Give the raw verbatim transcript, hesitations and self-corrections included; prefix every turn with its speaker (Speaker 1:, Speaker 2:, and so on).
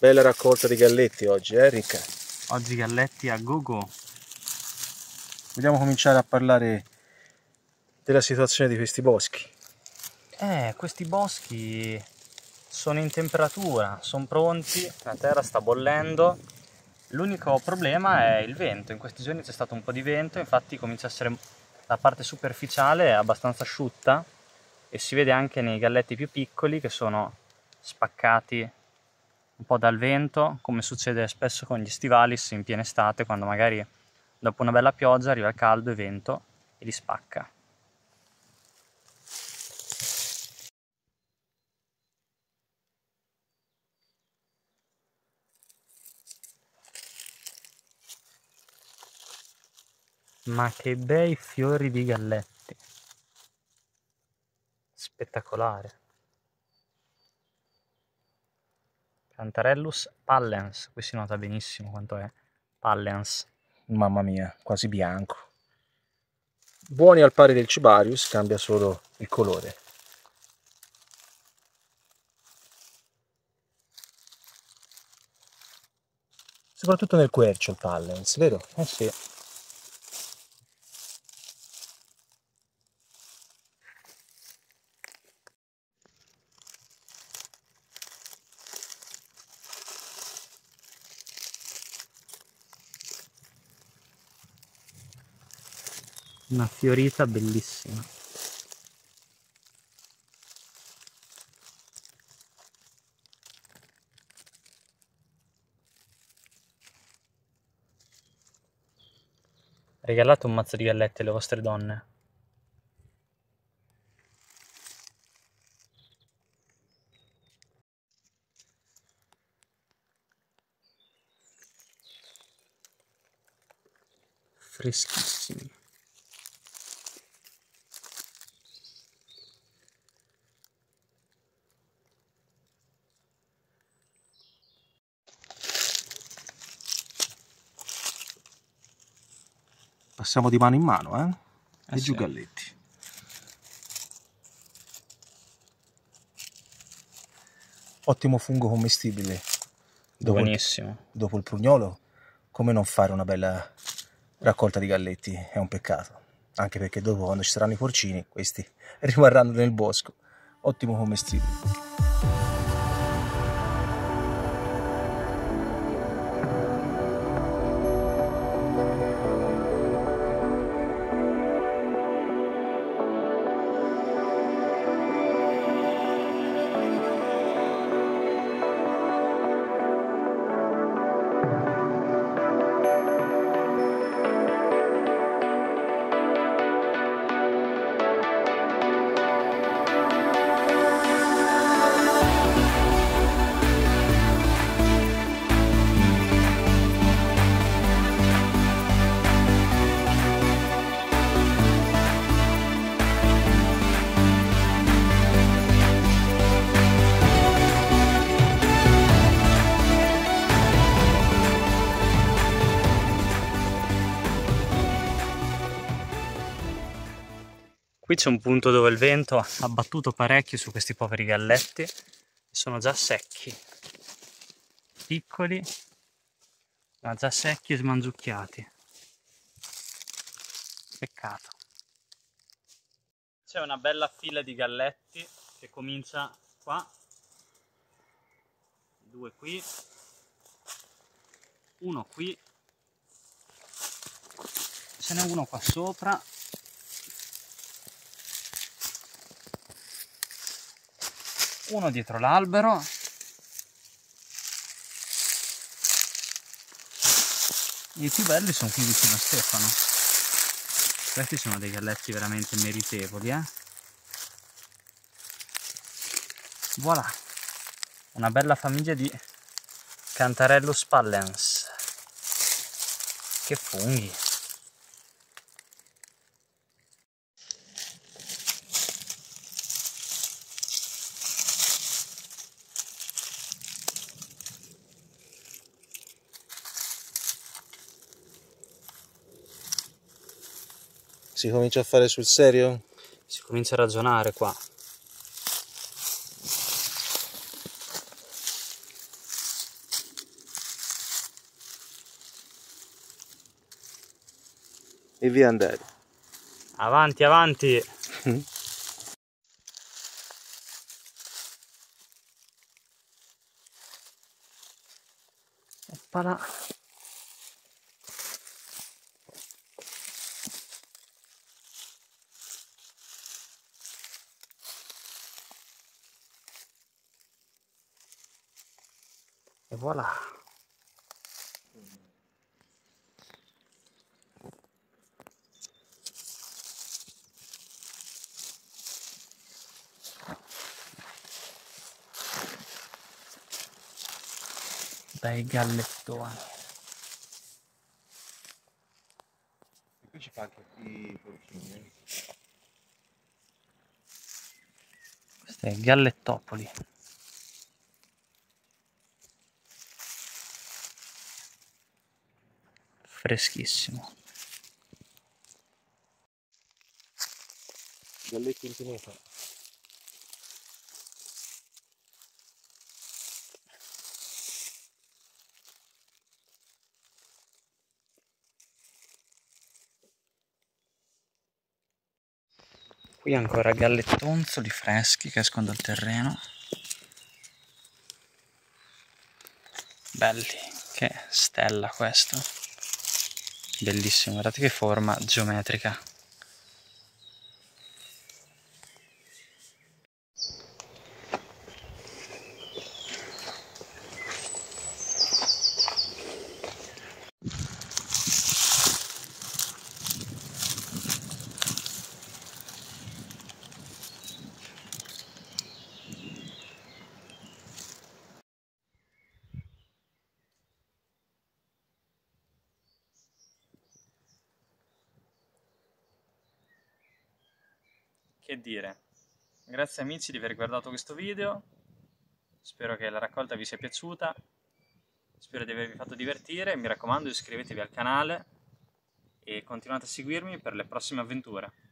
Speaker 1: Bella raccolta di galletti oggi, eh Ricca?
Speaker 2: Oggi galletti a go go.
Speaker 1: Vogliamo cominciare a parlare della situazione di questi boschi.
Speaker 2: Eh, questi boschi sono in temperatura, sono pronti, la terra sta bollendo. L'unico problema è il vento. In questi giorni c'è stato un po' di vento, infatti comincia a essere la parte superficiale è abbastanza asciutta e si vede anche nei galletti più piccoli che sono spaccati un po' dal vento, come succede spesso con gli stivalis in piena estate, quando magari dopo una bella pioggia arriva il caldo e vento e li spacca. Ma che bei fiori di galletti! Spettacolare! Cantarellus pallens, qui si nota benissimo quanto è pallens.
Speaker 1: Mamma mia, quasi bianco. Buoni al pari del Cibarius, cambia solo il colore. Soprattutto nel quercio il pallens, vero? Eh sì.
Speaker 2: Una fiorita bellissima. Regalate un mazzo di gallette alle vostre donne. Freschissimi.
Speaker 1: Passiamo di mano in mano, eh?
Speaker 2: Eh
Speaker 1: e
Speaker 2: sì.
Speaker 1: giù galletti. Ottimo fungo commestibile. Dopo
Speaker 2: Buonissimo.
Speaker 1: Il, dopo il prugnolo, come non fare una bella raccolta di galletti? È un peccato. Anche perché dopo, quando ci saranno i porcini, questi rimarranno nel bosco. Ottimo commestibile.
Speaker 2: Qui c'è un punto dove il vento ha battuto parecchio su questi poveri galletti, sono già secchi, piccoli, ma già secchi e smangiucchiati. Peccato. C'è una bella fila di galletti che comincia qua, due qui, uno qui, ce n'è uno qua sopra. Uno dietro l'albero, i più belli sono qui vicino a Stefano. Questi sono dei galletti veramente meritevoli, eh? Voilà, una bella famiglia di Cantarellus pallens. Che funghi!
Speaker 1: Si comincia a fare sul serio?
Speaker 2: Si comincia a ragionare qua.
Speaker 1: e via andare.
Speaker 2: Avanti, avanti! Oppala. E voilà. Bei gallettoni.
Speaker 1: E qui ci fa anche i porcini.
Speaker 2: Queste gallettopoli. Freschissimo.
Speaker 1: Galletti in pineta.
Speaker 2: Qui ancora gallettonzoli freschi che escono dal terreno. Belli, che stella questo. Bellissimo, guardate che forma geometrica. Che dire, grazie amici di aver guardato questo video, spero che la raccolta vi sia piaciuta, spero di avervi fatto divertire, mi raccomando iscrivetevi al canale e continuate a seguirmi per le prossime avventure.